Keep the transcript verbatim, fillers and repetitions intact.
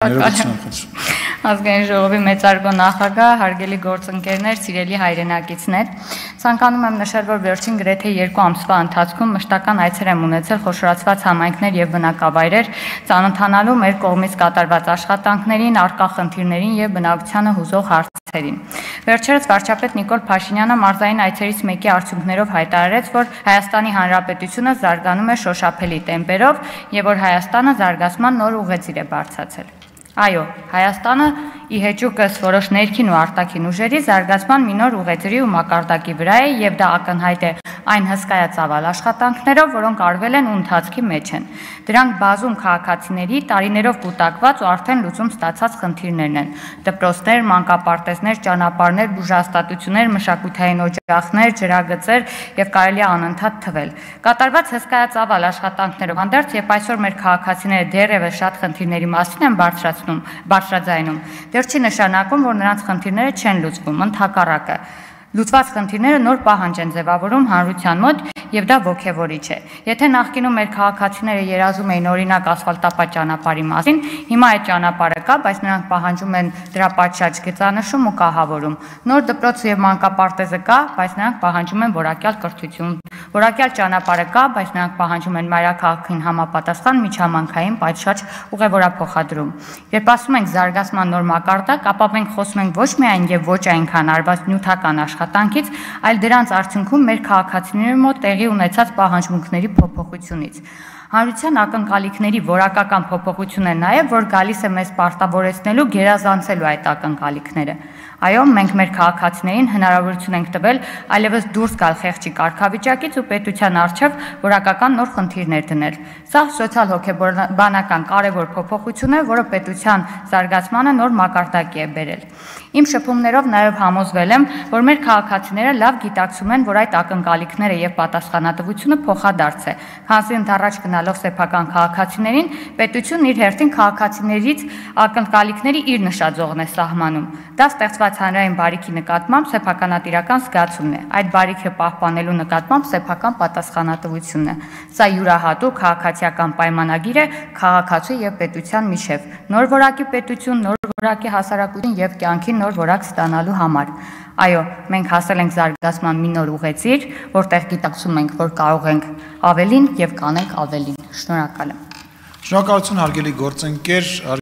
Ազգային ժողովի մեծարգո նախագահ, հարգելի գործընկերներ, սիրելի հայրենակիցներ, ցանկանում եմ նշել, որ վերջին գրեթե երկու ամսվա ընթացքում մշտական այցեր եմ ունեցել խոշորացված համայնքներ եւ բնակավայրեր, ծանոթանալու մեր կողմից կատարված աշխատանքներին, առկա խնդիրներին եւ բնակչությանը հուզող հարցերին։ Վերջերս վարչապետ Նիկոլ Փաշինյանը մարզային այցերից մեկի արդյունքներով հայտարարեց, որ Հայաստանի Հանրապետությունը զարգանում է շոշափելի տեմպերով եւ որ Հայաստանը զարգացման նոր ուղեծիր է բարձրացել։ Այո, Հայաստանը ի հեճուկս որոշ ներքին ու արտաքին ուժերի զարգացման մի նոր ուղեծրի ու մակարդակի վրա է եւ դա ակնհայտ է այն հսկայածավալ աշխատանքներով, որոնք արվել են ու ընթացքի մեջ են։ Դրանք բազում քաղաքացիների տարիներով կուտակված ու արդեն լուծում ստացած խնդիրներն են։ Դպրոցներ, մանկապարտեզներ, ճանապարհներ, բուժհաստատություններ, մշակութային օջախներ, ջրագծեր եւ կարելի է անընդհատ թվել։ Կատարված հսկայածավալ աշխատանքներով հանդերձ, երբ այսօր մեր քաղաքացիները դեռևս շատ խնդիրների մասին են բարձրացնում, բարձրաձայնում, դեռ չի նշանակում, որ նրանց խնդիրները չեն լուծվում, ընդհակառակը։ Լուծված խնդիրները նոր պահանջ են ձևավորում հանրության մոտ եւ դա ոգևորիչ է։ Եթե նախկինում մեր քաղաքացիները երազում էին օրինակ ասֆալտապատ ճանապարհի մասին, հիմա այդ ճանապարհը կա, բայց նրանք պահանջում են դրա պատշաճ գծանշում ու կահավորում։ Նոր դպրոց եւ մանկապարտեզը կա, բայց նրանք պահանջում են որակյալ կրթություն։ Որակյալ ճանապարհը կա, բայց նրանք պահանջում են մայրաքաղաքին համապատասխան միջհամանքային պատշաճ ուղևորափոխադրում։ Երբ ասում ենք զարգացման նոր մակարդակ, ապա մենք խոսում ենք ոչ միայն եւ ոչ այնքան արված նյութական աշխատանքից, այլ դրանց արդյունքում մեր քաղաքացիների մոտ տեղի ունեցած պահանջմունքների փոփոխությունից։ Հանրության ակնկալիքների որակական փոփոխություն է նաև, որ գալիս է մեզ պարտավորեցնելու գերազանցելու այդ ակնկալիքները։ Այո, մենք մեր քաղաքացիներին հնարավորություն ենք տվել այլևս դուրս գալ խեղճի կարգավիճակից ու պետության առջև որակական նոր խնդիրներ դնել։ Սա սոցիալ-հոգեբանական կարևոր փոփոխություն է, որը պետության զարգացմանը նոր մակարդակի է բերել։ Իմ շփումներով նաև համոզվել եմ, որ մեր քաղաքացիները լավ գիտակցում են, որ այդ ակնկալիքները եւ պատասխանատվությունը փոխադարձ է, քանզի ընդառաջ գնալով սեփական քաղաքացիներին, պետությունն իր հերթին քաղաքացիներից ակնկալիքների իր նշաձողն է սահմանում։ Դա ստեղծված հանրային բարիքի նկատմամբ սեփականատիրական զգացումն է։ Այդ բարիքը պահպանելու նկատմամբ սեփական պատասխանատվությունն է։ Սա յուրահատուկ քաղաքացիական պայմանագիր է քաղաքացու եւ պետության միջեւ։ Նոր որակի պետություն, նոր որակի հասարակություն եւ կյանքի նոր որակ ստանալու համար։ Այո, մենք հասել ենք զարգացման մի նոր ուղեծիր, որտեղ գիտակցում ենք, որ կարող ենք ավելին եւ կանենք ավելին։ Շնորհակալ եմ։ Շնորհակալություն հարգելի գործընկեր։